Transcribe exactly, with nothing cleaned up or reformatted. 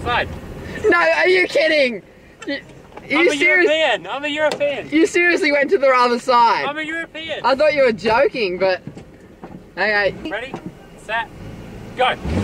side. No, are you kidding? You, you I'm a serious? European. I'm a European. You seriously went to the other side? I'm a European. I thought you were joking, but... Okay. Ready, set, go.